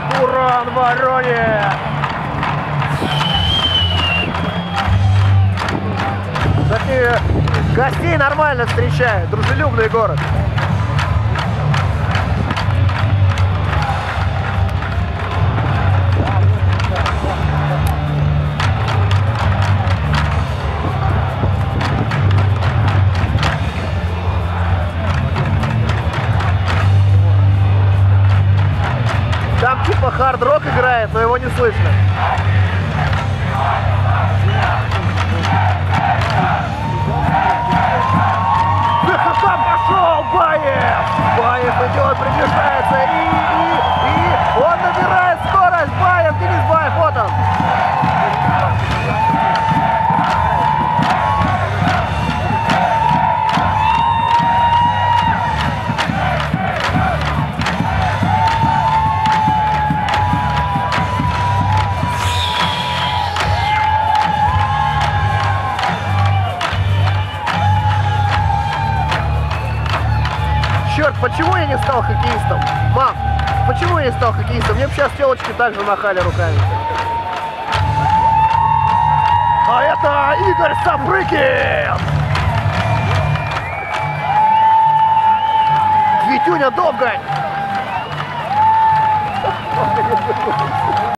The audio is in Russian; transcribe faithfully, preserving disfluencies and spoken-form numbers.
Буран Воронеж. Кстати, гостей нормально встречают, дружелюбный город. Там типа хард-рок играет, но его не слышно. Там пошел Баев! Баев идет, приближается и, и, и он набирает скорость. Баев, Денис Баев, вот он. Черт, почему я не стал хоккеистом? Мам, почему я не стал хоккеистом? Мне бы сейчас телочки так же махали руками. А это Игорь Сапрыкин! Витюня Довгань!